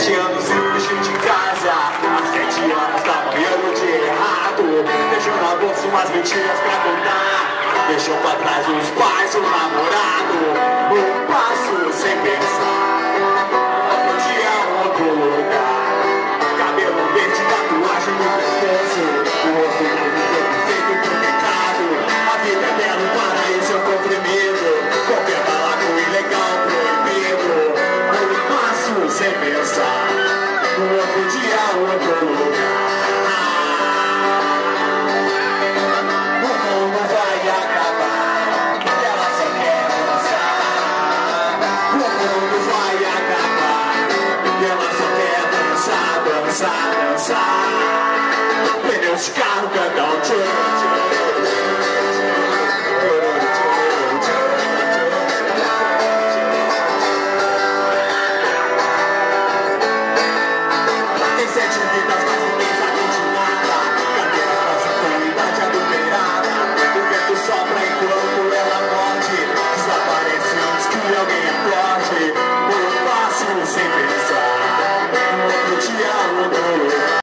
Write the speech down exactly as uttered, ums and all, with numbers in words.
Sete anos e fugiu de casa, há sete anos tá morrendo de errado. Deixou na bolsa umas mentiras pra contar, deixou pra trás os pais, o namorado. Um passo sem pensar, outro dia outro lugar. Cabelo verde, tatuagem no pescoço, o rosto todo feito por pecado. A vida é bela, o paraíso é o comprimido, qualquer balaco ilegal proibido. Um passo sem pensar, um outro dia outro lugar. O mundo vai acabar, ela só quer dançar. O mundo vai acabar, ela só quer dançar, dançar, dançar. Pneus de carro cantam tchê, tchê.